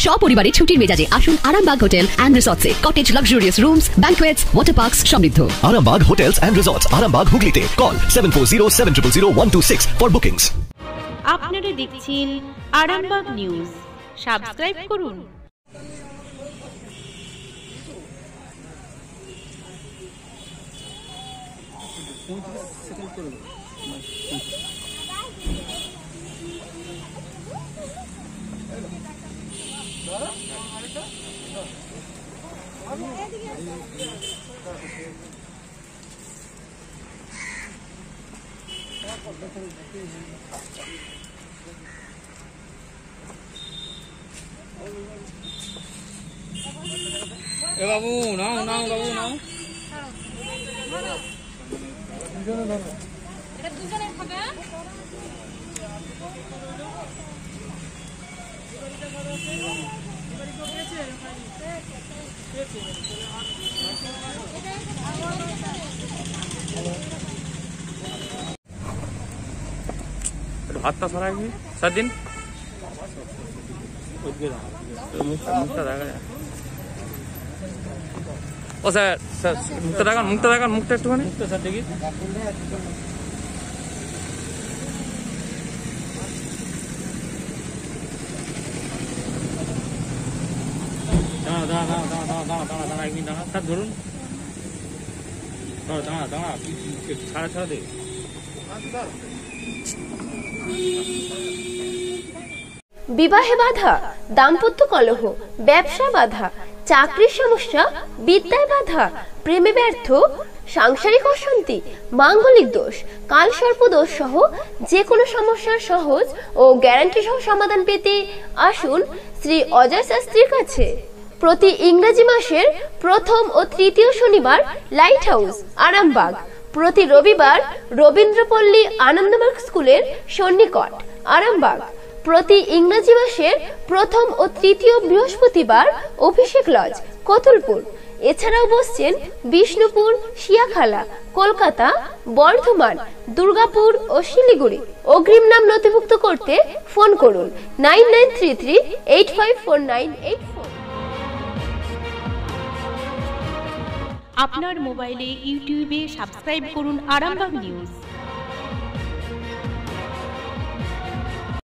সপরিবারে ছুটির মেজাজে আসুন আরামবাগ হোটেল অ্যান্ড রিসর্টসে। Cottage, luxurious rooms, banquets, water parks সমৃদ্ধ। Arambag Hotels and Resorts, Arambag Hooghly. Call 7407000126 for bookings. আপনারা দেখছেন আরামবাগ নিউজ। সাবস্ক্রাইব করুন। এ বাবু নাও নাও বাবু নাও। এটা দুজনে খাবে। হাতটা সরাই কি সাদিন মুখটা দেখা যায়। ও স্যার স্যার মুখটা দেখান মুখটা একটুখানি স্যার দেখি। দাঁড়া এক মিনিট দাঁড়া স্যার ধরুন। দাঁড়া ছাড়া দে। বিবাহে বাধা, দাম্পত্য কলহ, ব্যবসা বাধা, চাকরির সমস্যা, বিদ্যায় বাধা, প্রেমে ব্যর্থ, সাংসারিক অশান্তি, মাঙ্গলিক দোষ, কালসর্প দোষ সহ যে কোনো সমস্যার সহজ ও গ্যারান্টি সহ সমাধান পেতে আসুন শ্রী অজয় শাস্ত্রীর কাছে। প্রতি ইংরেজি মাসের প্রথম ও তৃতীয় শনিবার লাইট হাউস আরামবাগ, প্রতি রবিবার রবীন্দ্রপল্লী আনন্দমার্গ স্কুলের সন্নিকট আরামবাগ, প্রতি ইংরেজি মাসের প্রথম ও তৃতীয় বৃহস্পতিবার অভিষেক লজ কতুলপুর। এছাড়াও বসছেন বিষ্ণুপুর, শিয়াখালা, কলকাতা, বর্ধমান, দুর্গাপুর ও শিলিগুড়ি। অগ্রিম নাম নথিভুক্ত করতে ফোন করুন 9933854984। আপনার মোবাইলে ইউটিউবে সাবস্ক্রাইব করুন আরামবাগ নিউজ।